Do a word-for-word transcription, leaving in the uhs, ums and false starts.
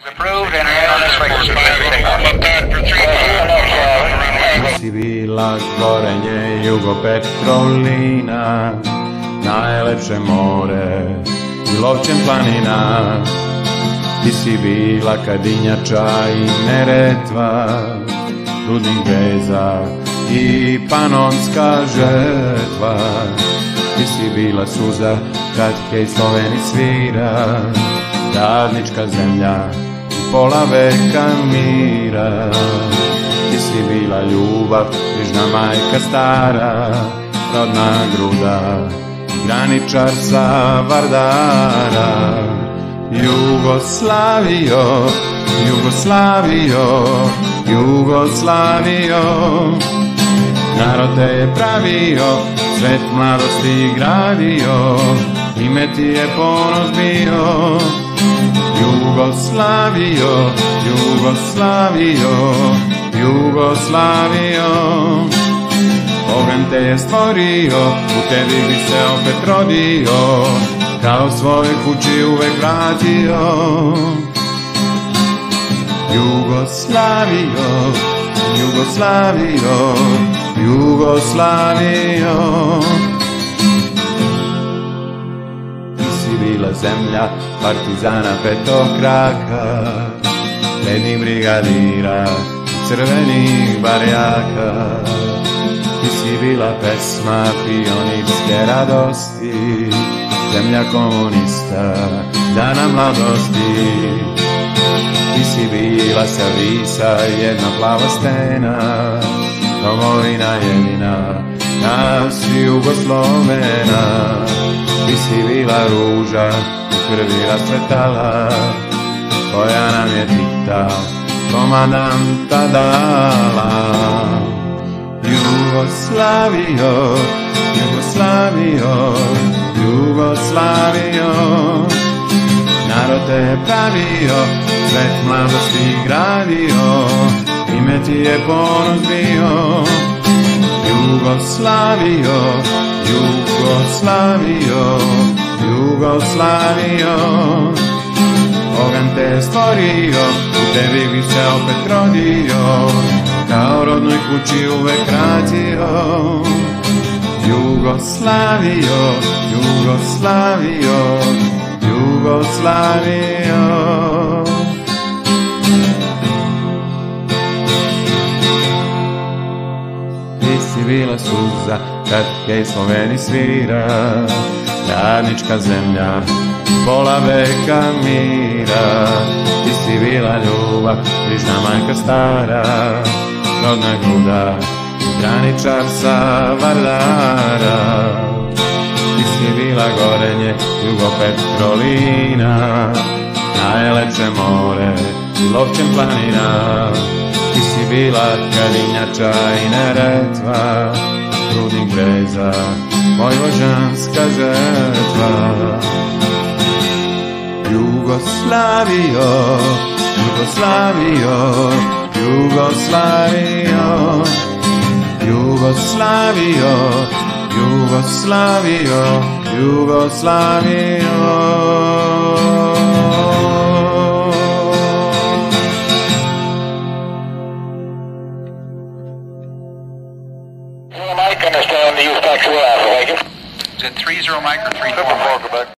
Approved and are on this frequency. Si bila gorenje Jugopetrolina, najlepše more i Lovćen planina. Ti si bila Kadinjača i Neretva, rudnik Breza i Panonska žetva. Ti si bila suza kad Hej Sloveni svira, radnička zemlja i pola veka mira. Ti si bila ljubav, brižna majka stara, rodna gruda, graničar sa Vardara. Jugoslavijo, Jugoslavijo, Jugoslavijo, narod te je pravio, svet mladosti gradio, ime ti je ponos bio. Jugoslavijo, Jugoslavijo, Jugoslavijo, oganj te je stvorio, u tebi bi se opet rodio, kao svoj kući uvek vratio. Jugoslavijo, Jugoslavijo, Jugoslavijo, ti si bila zemlja partizana petokraka, rednih brigadira, crvenih barjaka. Ti si bila pesma pionirske radosti, zemlja komunista, dana mladosti. Ti si bila sa Visa, jedna plava stena, domovina jedina, nas Jugoslovena. Ti si bila ruža, u krvi rascvetala, koja nam je Tita, komandanta dala. Jugoslavijo, Jugoslavijo, Jugoslavijo, narod te je pravio, svet mladosti gradio, ime ti je ponos bio. Jugoslavijo, Jugoslavijo, Jugoslavijo, oganj te je stvorio, u tebi bi se opet rodio, kao rodnoj kući uvek vratio. Jugoslavijo, Jugoslavijo, Jugoslavijo. Ti si bila suza kad Hej Sloveni svira, radnička zemlja, pola veka mira. Ti si bila ljubav, brižna majka stara, rodna gruda, graničar sa Vardara. Ti si bila gorenje Jugopetrolina, najlepše more i Lovćen planina. Ti si bila Kadinjača i Neretva, rudnik Breza, vojvođanska žetva. Jugoslavijo, Jugoslavijo, Jugoslavijo, Jugoslavijo, Jugoslavijo, Jugoslavijo.